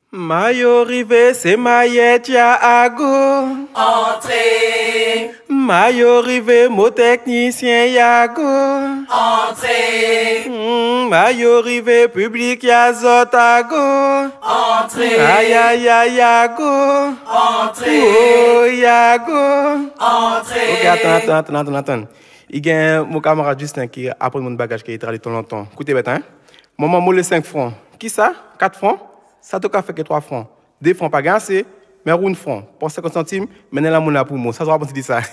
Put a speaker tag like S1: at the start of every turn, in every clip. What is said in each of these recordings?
S1: Mayo rive, c'est maillette ya ago.
S2: Entrez.
S1: Mayo rive, mon technicien yago.
S2: Entrez.
S1: Mayo rive, public ya zotago.
S2: Entrez.
S1: Aïe aïe aïe yago.
S2: Entrez.
S1: Oh yago.
S2: Entrez.
S1: Ok, attends. Il y a mon camarade Justin qui apprend mon bagage qui est allé tout longtemps. Écoutez, bête, hein? Maman, moi, les 5 francs. Qui ça? 4 francs? Ça t'a fait que 3 francs. 2 francs pas gagné, mais 1 franc. Pour 50 centimes, maintenant la mouna pour moi. Ça sera bon si ça.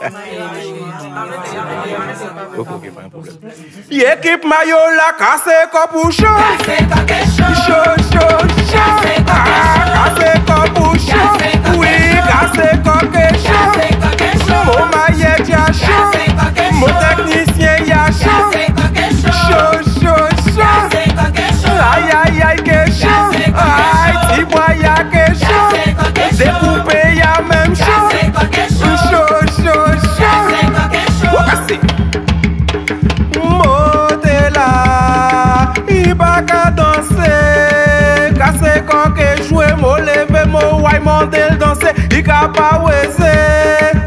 S1: Ok, pas un problème. L'équipe maillot la Kaséko pour chaud. Chaud. Kaséko pour chaud. Oui, Kaséko que chaud. Mon maillette ya chaud. Mon technicien ya chaud. Chaud. Aïe, que chaud. Aïe, si moi y'a que chaud. Découpé y'a même chaud. Chaud. Montez là, il va qu'à danser. Kaséko que jouer, mo lever, mo wai monter danser. Il va pas ouéser.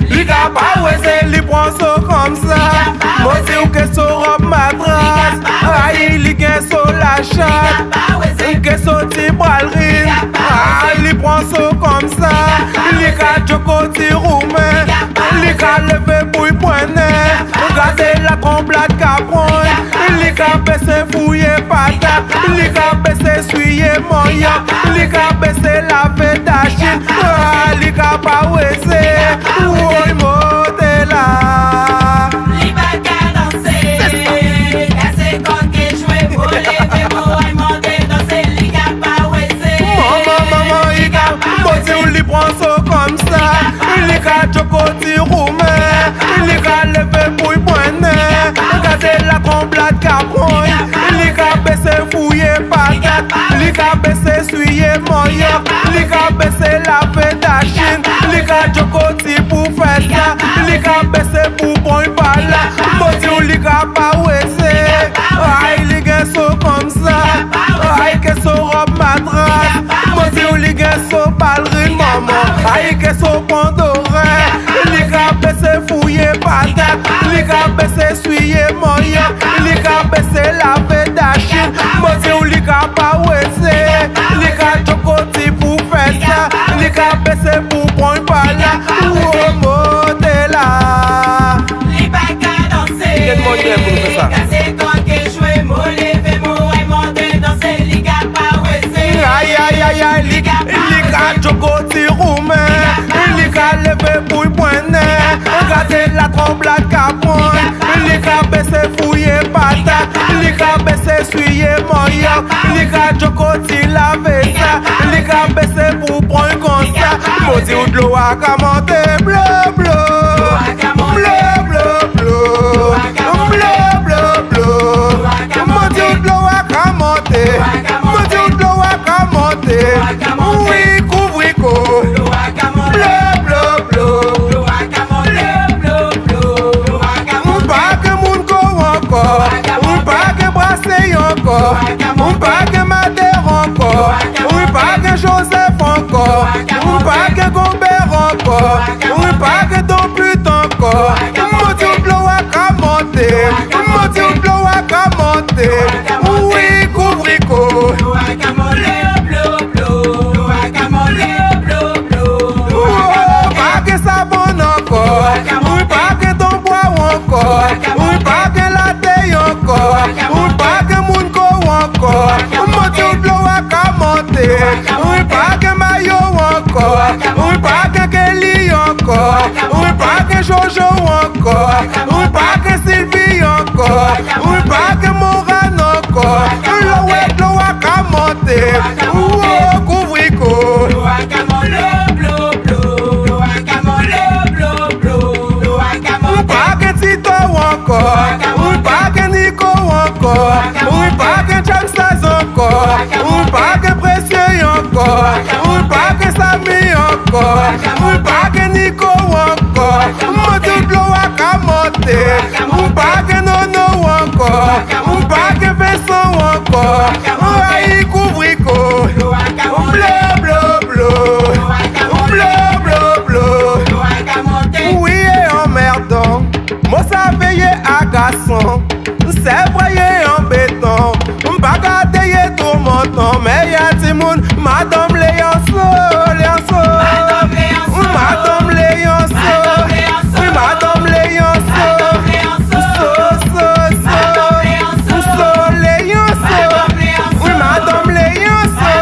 S1: Il prend ça comme ça. Moi c'est que son robe matras. Aïe, il gagne sur la chatte. Que son type ballerine. Il prend ça comme ça. Il a joko ti roumain. Il a levé pour y poigner. Regardez la comblade capron. Il a baissé fouillé patate. Il a baissé suyer moyen. Il a baissé la védachine. Il a pas ouézé. Oui, monter là.
S2: Il va qu'à danser. Kaséko que jouer pour lever mon wai monter danser. Il a pas ouézé.
S1: Maman, il a bossé ou il prend ça comme ça. Il a joko ti roumain. Il a levé pour y poigner. Regardez la comblade capron. Il a baissé fouillé patate. Il a baissé suyer moyen. Il a baissé la védachine. Il a joko ti pour faire ça. Il a baissé pour prendre par là. Bossé ou il a pas ouézé. Aïe, il a ça comme ça. Aïe, que son robe matras. Bossé ou il a ça ballerine maman. Aïe, que son pandorin. Il a baissé fouillé patate. Il a baissé suyer moyen. Il a baissé la védachine. Bossé ou il a pas ouézé. Il a joko ti pour faire ça. Il a baissé pour prendre par là. Oh, monter là.
S2: Il va qu'à danser.
S1: Quel moyen pour faire ça?
S2: Kaséko que jouer, mo lever, mo wai monter danser. Il a pas ouézé.
S1: Aïe, il a joko ti roumain. Il a levé pour y poigner. Regardez la tremblade capron. Il a baissé fouillé patate. Il a baissé suyer moyen. Il a joko ti laver ça. Il a baissé pour prendre comme ça. Maudit ou de l'eau à monter. Bleu. Maudit ou de l'eau à monter. Oui, couvrico. Pas que moun ko encore. Pas que brassé encore. Pas que Madère encore. Pas que Joseph encore. Pas que Gobert encore. Pas que Don Pute encore. Maudit de l'eau à monter. Oui, couvrico. Pas que savon encore. Pas que ton bois encore. Pas que la taille encore. Pas que moun ko encore. Maudit de l'eau à monter. Pas que maillot encore. Pas que Kelly encore. Pas que Jojo encore. Pas que Sylvie encore. Pas que Moran encore. L'eau à monter. Oh, couvrico. Pas que Tito encore. Pas que Nico encore. Pas que Jamstaz encore. Pas que Précieux encore. Pas que Samy encore. Pas que Nico encore. Maudit de l'eau à monter. Pas que Nono encore. Pas que Vincent encore. Aïe, couvrico. Timoun, Madame Léonceau, Léonceau. Madame Léonceau, oui, Madame Léonceau. So, Léonceau, oui, Madame Léonceau.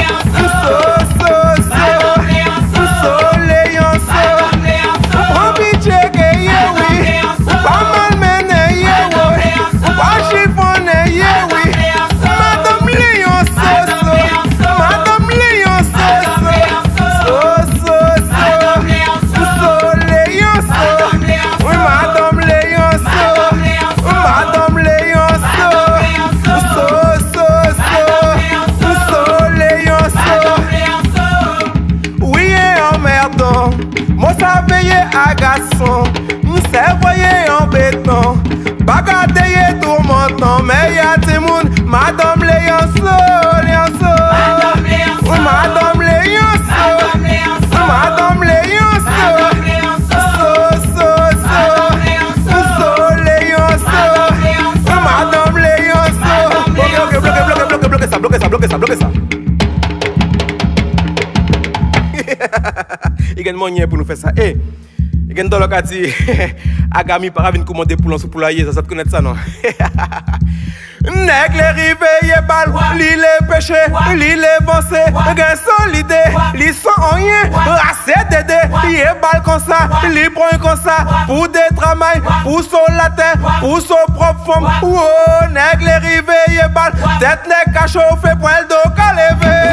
S1: So, Léonceau. Prends pitié que oui, pas mal mené, oui, pas chiffonné, oui. Madame Léonceau, Madame Léonceau. So, Léonceau, oui, Madame Léonceau. Madame Léonceau. So, Léonceau. Oui, et emmerdant, moi ça veillait à garçon, m'sais voyé en béton, bagateye tout mon temps, mais y'a Timoun, Madame Léonceau, Léonceau. Oui, Madame Léonceau. Madame Léonceau. So, Léonceau. Madame Léonceau. Ok, bloquez ça. Il y a un moyen pour nous faire ça. Eh, il y a un dollar qui dit Agami par venir commander pour l'on poulailler, ça te connaît ça non? Nèg les rivières bal, li les péché, li les vancé, gain solide, li sont rien, assez dédé, li bal comme ça, li prend comme ça, pour des travail, pour son latin, pour son propre forme. Oh, nèg les rivières bal, tête nèg à chauffer, poil d'eau qu'à lever.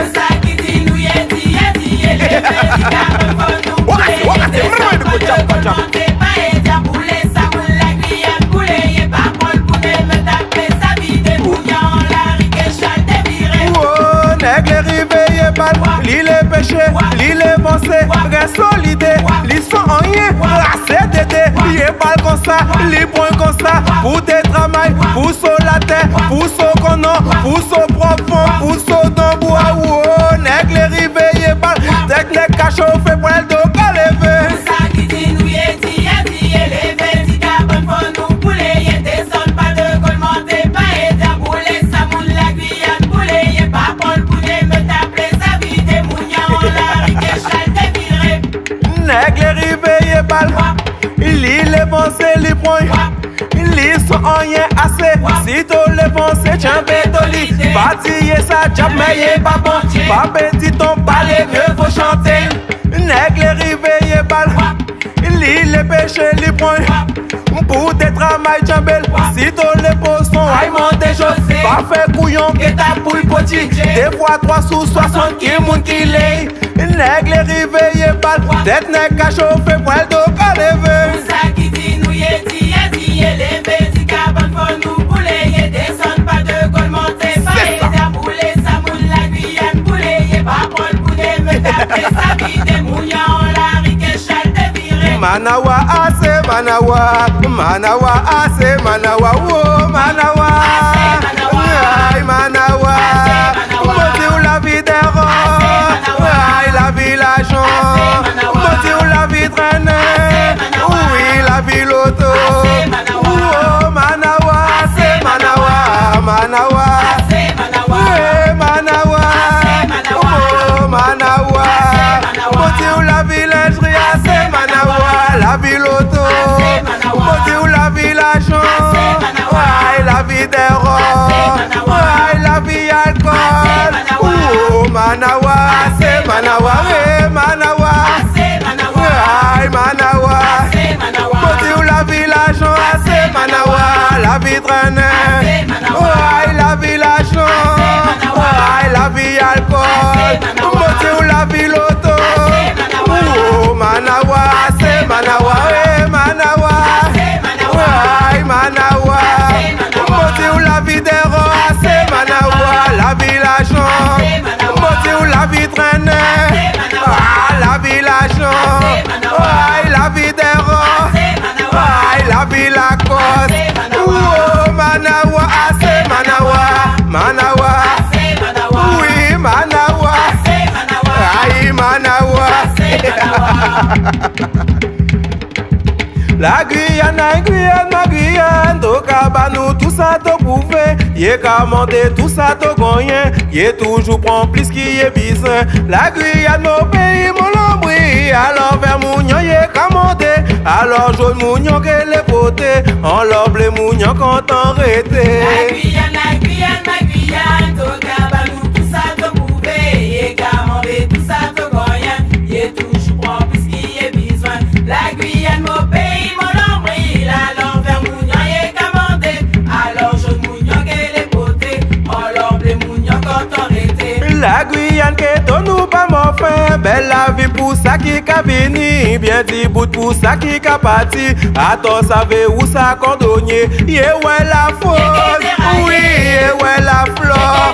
S1: Li les péché, li les vancé, gain solide, li sont rien, assez dédé, li bal comme ça, li point comme ça, pour des travail, pour son latin, pour son conon, pour son profond, pour son dombois, oh, nèg les rivières bal, tête nèg à chauffer, poil d'eau qu'à lever. Nèg les rivières bal, li les vancé, li point, li sont rien assez. Si tu les vancé, tiens bétoli, bâtiller ça, jab mais pas bon, pas petit ton balai, mieux faut chanter. Nèg les rivières bal, li les péché, li point, pour des travail jambel. Si tu les poses son aïman des choses, pas fait couillon que ta poule petit. Des fois 3 sous 60 qui moun qui l'est. Nèg les rivières bal, tête nèg à chauffer, poil d'eau qu'à lever. Manawa ase manawa, manawa ase manawa, oh manawa, ay manawa, moti ou la vie des rois, ay la vie l'argent, moti ou la vie traîner, oui la vie l'auto, oh manawa ase manawa, manawa, eh manawa, oh manawa, moti ou la vie lingerie ase manawa. La vie l'auto, moti ou la vie l'argent, ouais, la vie des rois, ouais, la vie alcool, oh manawa, c'est manawa, ouais, manawa, ouais, manawa, moti ou la vie l'argent, c'est manawa, la vie traîner, ouais, la vie l'argent, ouais, la vie alcool, moti ou la vie l'auto, oh manawa. Manawa, manawa, ouais, manawa, moti ou la vie des rois, c'est manawa, la vie l'argent, moti ou la vie traîner, ah, la vie l'argent, ouais, la vie des rois, ouais, la vie la cause, oh, manawa, c'est manawa, manawa, oui, manawa, aïe, manawa. La Guyane, ma Guyane, toka ba nous tout ça te prouver. Yé commandé tout ça te gagner. Yé toujours prend plus qui est besoin. La Guyane, mon pays, mon lambri. Alors vers mounion, yé commandé. Alors jaune mounion que les potés. En l'oble mounion quand on rete.
S2: La Guyane, ma Guyane, toka ba nous tout ça te prouver. Yé commandé tout ça te gagner. Yé toujours prend plus qui est besoin. La Guyane, mon pays, mon lambri. Alors vers mounion, yé commandé. Alors jaune mounion que les potés. En l'oble mounion quand on rete.
S1: La Guyane que ton nous pas mon fin. Belle la vie pour ça qui ka vini. Bien dit bout pour ça qui ka parti. Attends savez où ça cordonnier. Yé ouais la faute. Oui, yé ouais la flore.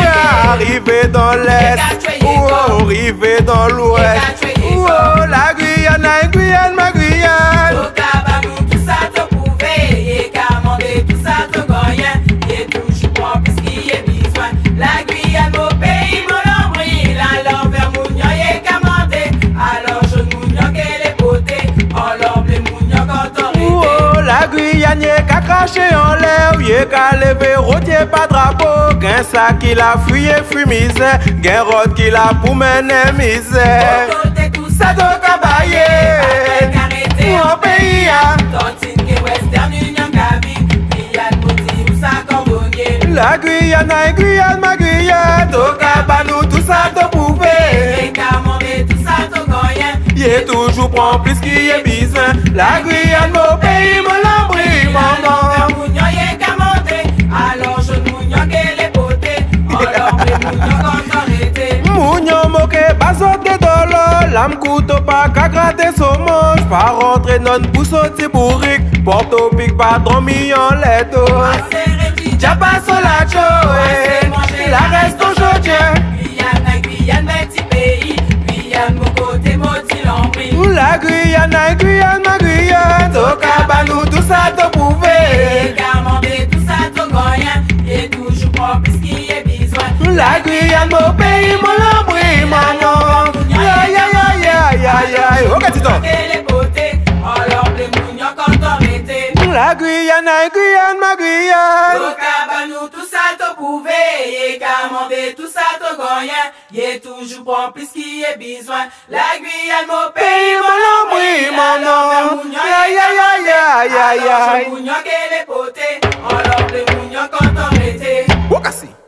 S1: Arrivé dans l'est. Oh, arrivé dans l'ouest. Oh, la Guyane, ma Guyane.
S2: Toka ba nous tout ça te prouver. Yé commandé tout ça te gagner. Yé toujours prend plus qui est besoin. La Guyane, mon pays, mon lambri. Alors vers mounion, yé commandé. Alors jaune mounion que les potés. En l'ombre les mounion quand on rete.
S1: Oh, la Guyane, yé ka craché en l'air. Yé ka levé, rotier pas drapeau. Gain ça qui l'a fui et fui misère. Gain rod qui l'a pour mener misère.
S2: Côté tout
S1: Ça
S2: ça
S1: doit cabayer. Mon pays,
S2: Tontine que Western Union Gavi. Guyane, Moti, ou ça cordonnier.
S1: la Guyane, ma Guyane. Toka ba nous tout ça te prouver.
S2: Yé commandé tout ça te gagner.
S1: Yé toujours prend plus qui est besoin. La Guyane, mon pays, mon lambri, maman.
S2: Mounion yé commandé. Alors jaune mounion que les potés. En l'ombre les mounion quand on rete.
S1: Mounion moke bazote dolo. L'âme couteau pas qu'à gratter son manche. Pas rentrer non pour sortir bourrique. Porte au pic patron million letto. Déjà pas sur la choe. La reste aujourd'hui.
S2: Guyane, petit pays. Guyane, mon côté, moti lambri.
S1: La Guyane, ma Guyane. Toka ba nous tout ça te prouver.
S2: Yé commandé tout ça te gagner. Yé toujours pas plus qui est besoin.
S1: La Guyane, mon pays, mon lambri, maman. Ya. Ok, Tito.
S2: Que les potés. En l'ombre les mounions quand on rete.
S1: La Guyane, ma Guyane.
S2: Toka ba nous tout ça te prouver. Yé commandé tout ça te gagner. Yé toujours prend plus qui est besoin. La Guyane, mon pays, mon lambri,
S1: maman. Ya.
S2: Mounion que les potés. En l'ombre les mounions quand on rete.
S1: Ok, si.